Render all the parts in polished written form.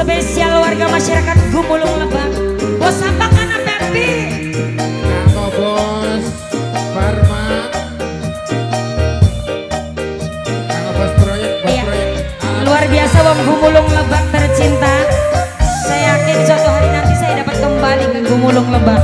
Spesial warga masyarakat Gumulung Lebak. Bos apa kana Pepi? Kanggo bos Parman. Kanggo bos proyek, Iya. proyek. Luar biasa wong Gumulung Lebak tercinta. Saya yakin suatu hari nanti saya dapat kembali ke Gumulung Lebak.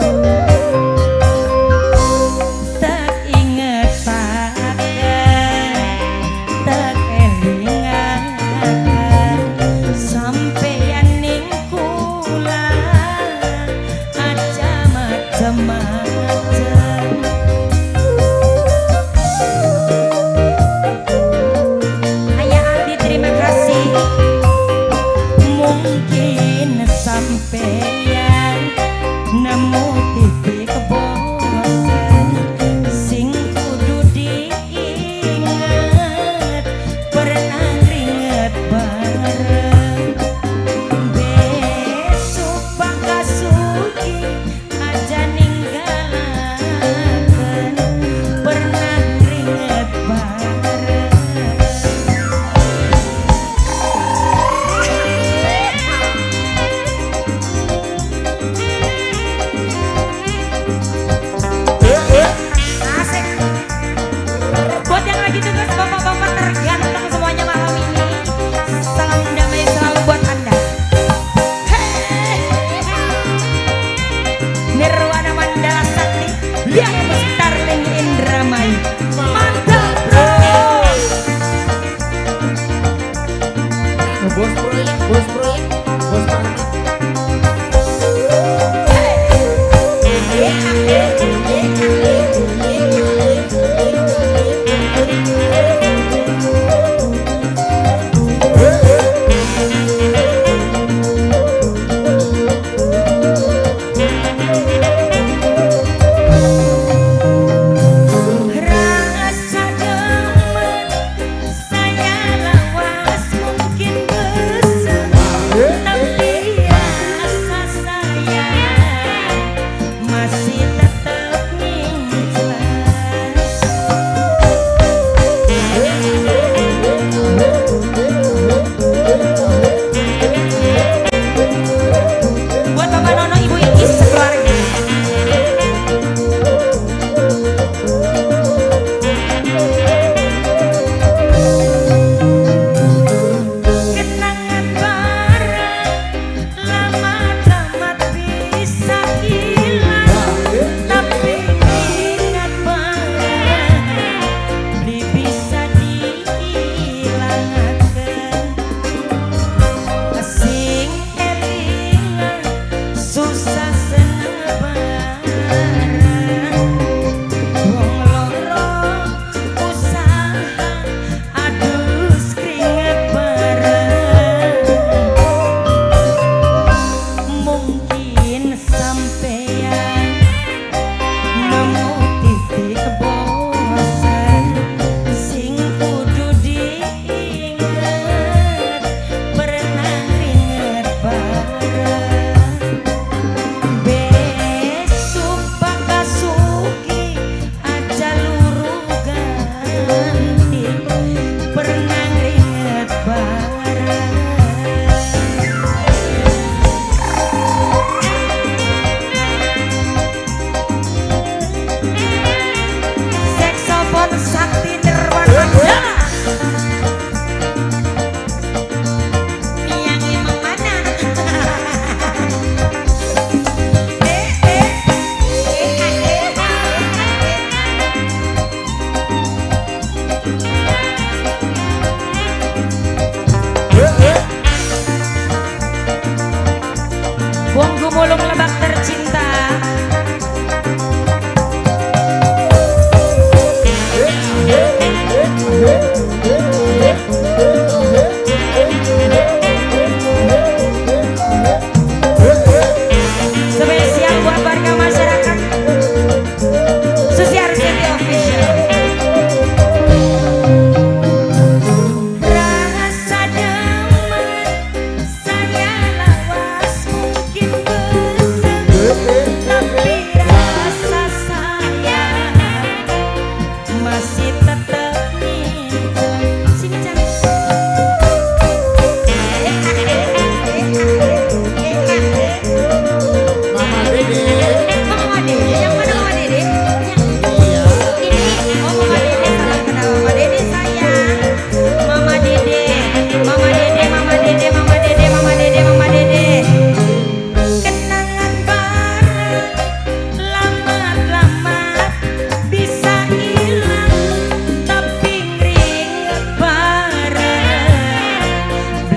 Bos proyek, bos Parman. Wong Gumulung Lebak tercinta. Spesial buat warga masyarakat Susiar City Official. Rasa damai saya lawas mungkin besar.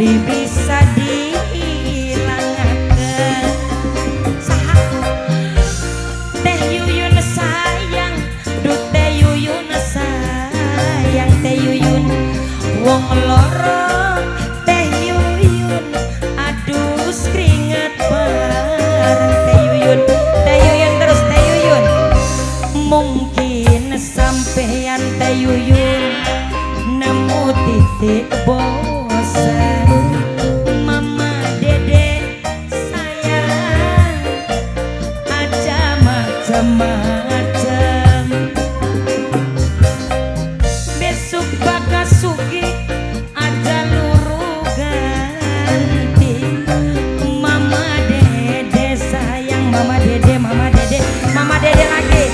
beli bisa dihilangakan. Saha Teh Yuyun sayang, duh Teh Yuyun sayang, Teh Yuyun wong loro Teh Yuyun adus keringet bareng Teh Yuyun, Teh Yuyun terus Teh Yuyun. Mungkin sampean Teh Yuyun nemu titik bosan, mama dede sayang aja macem-macem. Besok bakal sugi aja luru ganti, mama dede sayang, mama dede, mama dede, mama dede lagi.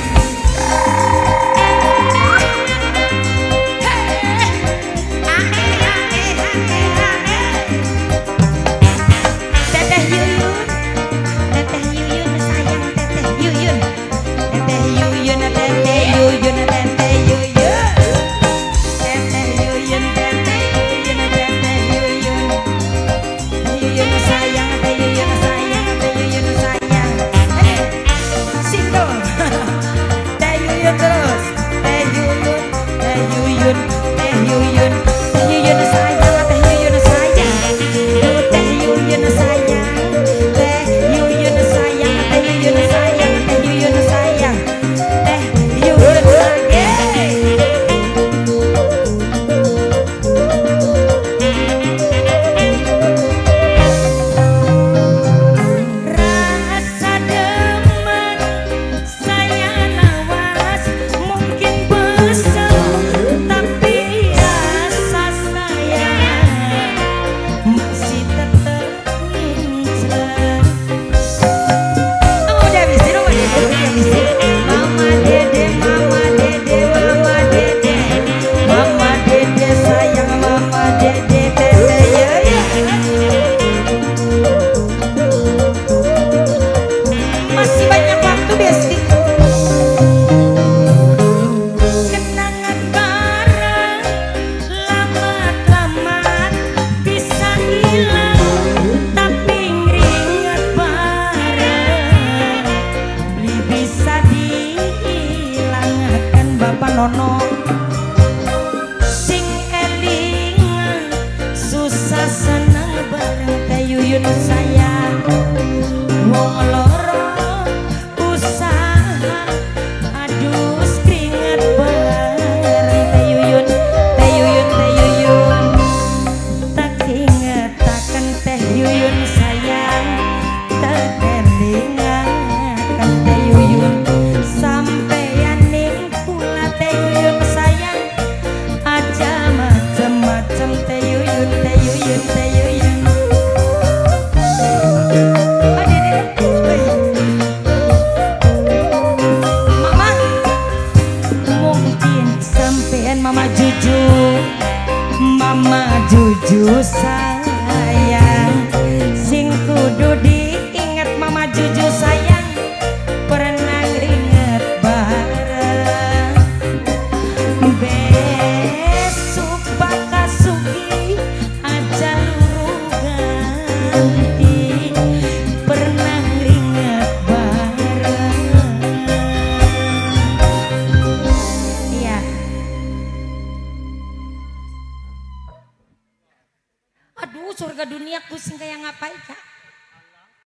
Teteh Yuyun, Teteh Yuyun sayang, Teteh Yuyun, Teteh Yuyun, Teteh Yuyun, Teteh Yuyun, Teteh Yuyun, Teteh Yuyun, Teteh Yuyun, Teh Yuyun sayang, Teh Yuyun sayang, Teh Yuyun sayang. Single. Teh Yuyun terus, Teh Yuyun, Teh Yuyun, Teh Yuyun, Teh Yuyun sayang, Teh Yuyun sayang, duh Teh Yuyun sayang, Teh Yuyun sayang, Teh Yuyun sayang, Teh Yuyun sayang, Teh Yuyun sayang. Rasa demen saya lawas, mungkin besar, tapi rasa sayang masih tetap ngincer. Oh, udah habisin, udah habisin. Mama dede, mama dede, mama dede, mama dede sayang, mama dede, Teteh Yuyun. Masih banyak waktu Besti. Kenangan bareng lamat-lamat bisa hilang, tapi ngeringet bareng beli bisa dihilangkan. Bapak Nono sing eling susah senang bareng Teh Yuyun sayang, wong loro usaha adus keringet bareng Teh Yuyun, Teh Yuyun, Teh Yuyun. Tak ingetaken Teh Yuyun sayang, tak elingaken Teh Yuyun, sampeyan ning pula Teh Yuyun sayang, aja macem-macem Teh Yuyun, Teh Yuyun, Teh Yuyun. Oh, dede. Mama, mungkin sampean Mama Juju, Mama Juju sayang, sing kudu diinget Mama Juju sayang, pernah ngeringet bareng. Besok bakal sugi aja luru ganti, pernah ngeringet bareng. Iya. Aduh, surga dunia pusing kayak ngapain Kak?